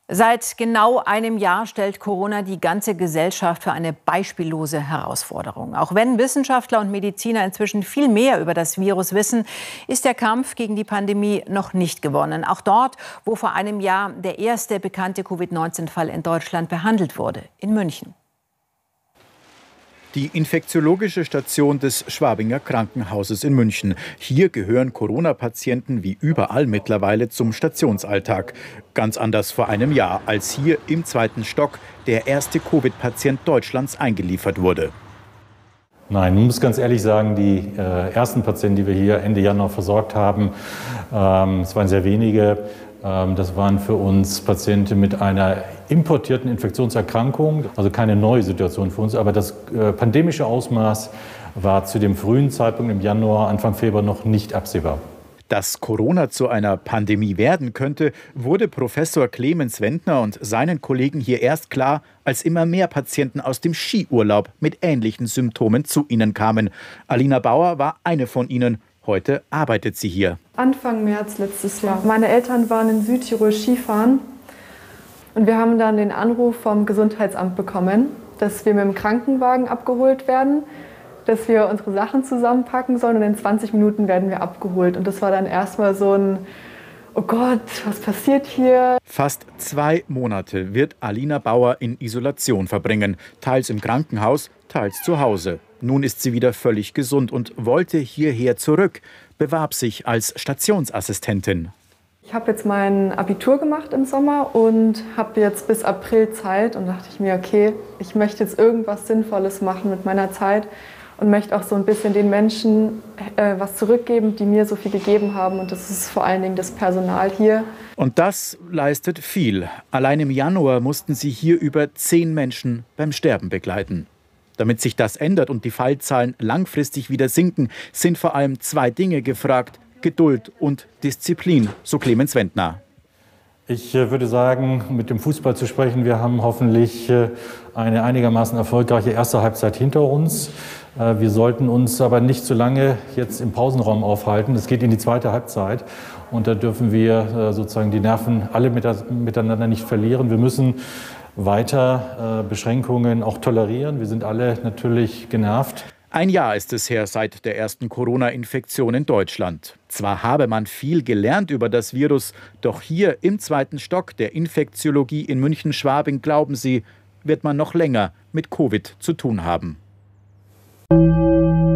Seit genau einem Jahr stellt Corona die ganze Gesellschaft für eine beispiellose Herausforderung. Auch wenn Wissenschaftler und Mediziner inzwischen viel mehr über das Virus wissen, ist der Kampf gegen die Pandemie noch nicht gewonnen. Auch dort, wo vor einem Jahr der erste bekannte Covid-19-Fall in Deutschland behandelt wurde, in München. Die infektiologische Station des Schwabinger Krankenhauses in München. Hier gehören Corona-Patienten wie überall mittlerweile zum Stationsalltag. Ganz anders vor einem Jahr, als hier im 2. Stock der erste Covid-Patient Deutschlands eingeliefert wurde. Nein, man muss ganz ehrlich sagen, die ersten Patienten, die wir hier Ende Januar versorgt haben, es waren sehr wenige. Das waren für uns Patienten mit einer importierten Infektionserkrankung, also keine neue Situation für uns. Aber das pandemische Ausmaß war zu dem frühen Zeitpunkt im Januar, Anfang Februar noch nicht absehbar. Dass Corona zu einer Pandemie werden könnte, wurde Professor Clemens Wendner und seinen Kollegen hier erst klar, als immer mehr Patienten aus dem Skiurlaub mit ähnlichen Symptomen zu ihnen kamen. Alina Bauer war eine von ihnen. Heute arbeitet sie hier. Anfang März letztes Jahr. Meine Eltern waren in Südtirol Skifahren und wir haben dann den Anruf vom Gesundheitsamt bekommen, dass wir mit dem Krankenwagen abgeholt werden, dass wir unsere Sachen zusammenpacken sollen und in 20 Minuten werden wir abgeholt. Und das war dann erstmal so ein oh Gott, was passiert hier? Fast 2 Monate wird Alina Bauer in Isolation verbringen, teils im Krankenhaus, teils zu Hause. Nun ist sie wieder völlig gesund und wollte hierher zurück, bewarb sich als Stationsassistentin. Ich habe jetzt mein Abitur gemacht im Sommer und habe jetzt bis April Zeit und dachte ich mir, okay, ich möchte jetzt irgendwas Sinnvolles machen mit meiner Zeit und möchte auch so ein bisschen den Menschen was zurückgeben, die mir so viel gegeben haben. Und das ist vor allen Dingen das Personal hier. Und das leistet viel. Allein im Januar mussten sie hier über 10 Menschen beim Sterben begleiten. Damit sich das ändert und die Fallzahlen langfristig wieder sinken, sind vor allem 2 Dinge gefragt: Geduld und Disziplin, so Clemens Wendner. Ich würde sagen, mit dem Fußball zu sprechen, wir haben hoffentlich eine einigermaßen erfolgreiche erste Halbzeit hinter uns. Wir sollten uns aber nicht zu lange jetzt im Pausenraum aufhalten. Es geht in die zweite Halbzeit und da dürfen wir sozusagen die Nerven alle miteinander nicht verlieren. Wir müssen weiter Beschränkungen auch tolerieren. Wir sind alle natürlich genervt. Ein Jahr ist es her seit der ersten Corona-Infektion in Deutschland. Zwar habe man viel gelernt über das Virus, doch hier im 2. Stock der Infektiologie in München-Schwabing, glauben sie, wird man noch länger mit Covid zu tun haben.